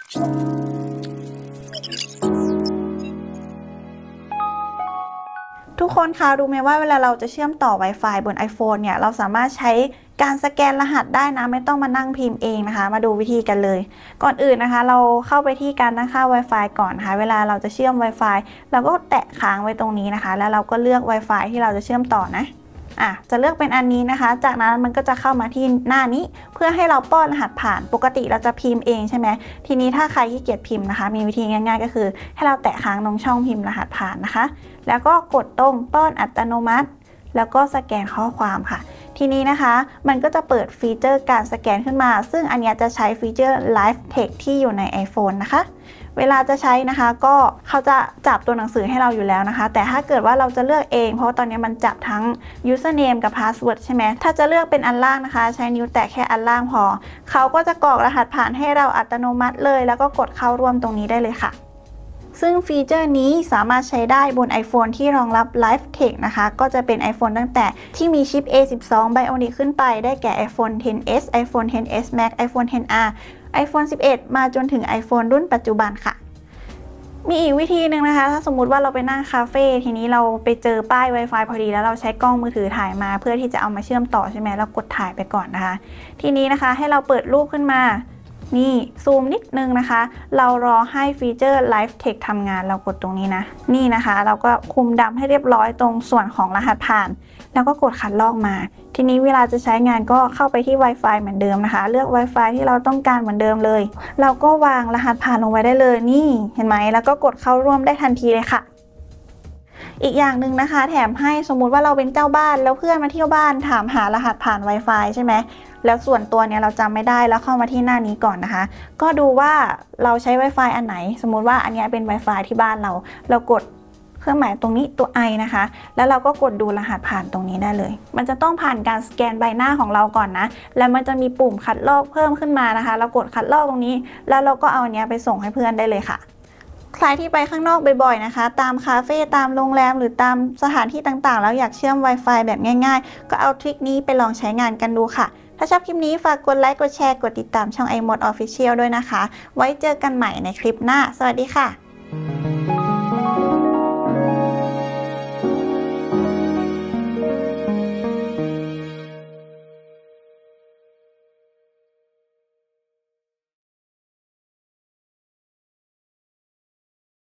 ทุกคนคะรู้ไหมว่าเวลาเราจะเชื่อมต่อ Wi-Fi บน iPhone เนี่ยเราสามารถใช้การสแกนรหัสได้นะไม่ต้องมานั่งพิมพ์เองนะคะมาดูวิธีกันเลยก่อนอื่นนะคะเราเข้าไปที่การตั้งค่า Wi-Fi ก่อนนะคะเวลาเราจะเชื่อม Wi-Fi เราก็แตะค้างไว้ตรงนี้นะคะแล้วเราก็เลือก Wi-Fi ที่เราจะเชื่อมต่อนะจะเลือกเป็นอันนี้นะคะจากนั้นมันก็จะเข้ามาที่หน้านี้เพื่อให้เราป้อนรหัสผ่านปกติเราจะพิมพ์เองใช่ไหมทีนี้ถ้าใครขี้เกียจพิมพ์นะคะมีวิธีง่ายๆก็คือให้เราแตะค้างตรงช่องพิมพ์รหัสผ่านนะคะแล้วก็กดตรงป้อนอัตโนมัติแล้วก็สแกนข้อความค่ะทีนี้นะคะมันก็จะเปิดฟีเจอร์การสแกนขึ้นมาซึ่งอันนี้จะใช้ฟีเจอร์ Live Text ที่อยู่ใน iPhone นะคะเวลาจะใช้นะคะก็เขาจะจับตัวหนังสือให้เราอยู่แล้วนะคะแต่ถ้าเกิดว่าเราจะเลือกเองเพราะว่าตอนนี้มันจับทั้ง username กับ password ใช่ไหมถ้าจะเลือกเป็นอันล่างนะคะใช้นิ้วแตะแค่อันล่างพอเขาก็จะกรอกรหัสผ่านให้เราอัตโนมัติเลยแล้วก็กดเข้าร่วมตรงนี้ได้เลยค่ะซึ่งฟีเจอร์นี้สามารถใช้ได้บน iPhone ที่รองรับ Live Text นะคะก็จะเป็น iPhone ตั้งแต่ที่มีชิป A12 Bionic ขึ้นไปได้แก่ iPhone XS iPhone XS Max iPhone XR iPhone 11 มาจนถึง iPhone รุ่นปัจจุบันค่ะมีอีกวิธีหนึ่งนะคะถ้าสมมุติว่าเราไปนั่งคาเฟ่ทีนี้เราไปเจอป้าย Wi-Fi พอดีแล้วเราใช้กล้องมือถือถ่ายมาเพื่อที่จะเอามาเชื่อมต่อใช่ไหมเรากดถ่ายไปก่อนนะคะทีนี้นะคะให้เราเปิดรูปขึ้นมานี่ซูมนิดนึงนะคะเรารอให้ฟีเจอร์ Live Text ทำงานเรากดตรงนี้นะนี่นะคะเราก็คุมดำให้เรียบร้อยตรงส่วนของรหัสผ่านแล้วก็กดคัดลอกมาทีนี้เวลาจะใช้งานก็เข้าไปที่ Wi-Fi เหมือนเดิมนะคะเลือก Wi-Fi ที่เราต้องการเหมือนเดิมเลยเราก็วางรหัสผ่านลงไว้ได้เลยนี่เห็นไหมแล้วก็กดเข้าร่วมได้ทันทีเลยค่ะอีกอย่างหนึ่งนะคะแถมให้สมมุติว่าเราเป็นเจ้าบ้านแล้วเพื่อนมาเที่ยวบ้านถามหารหัสผ่าน Wi-Fi ใช่ไหมแล้วส่วนตัวเนี่ยเราจำไม่ได้แล้วเข้ามาที่หน้านี้ก่อนนะคะก็ดูว่าเราใช้ Wi-Fi อันไหนสมมุติว่าอันนี้เป็น Wi-Fi ที่บ้านเรากดเครื่องหมายตรงนี้ตัว I นะคะแล้วเราก็กดดูรหัสผ่านตรงนี้ได้เลยมันจะต้องผ่านการสแกนใบหน้าของเราก่อนนะแล้วมันจะมีปุ่มคัดลอกเพิ่มขึ้นมานะคะเรากดคัดลอกตรงนี้แล้วเราก็เอาอันนี้ไปส่งให้เพื่อนได้เลยค่ะใครที่ไปข้างนอกบ่อยๆนะคะตามคาเฟ่ตามโรงแรมหรือตามสถานที่ต่างๆแล้วอยากเชื่อม Wi-Fi แบบง่ายๆก็เอาทริคนี้ไปลองใช้งานกันดูค่ะถ้าชอบคลิปนี้ฝากกดไลค์กดแชร์กดติดตามช่อง iMode Official ด้วยนะคะไว้เจอกันใหม่ในคลิปหน้าสวัสดีค่ะ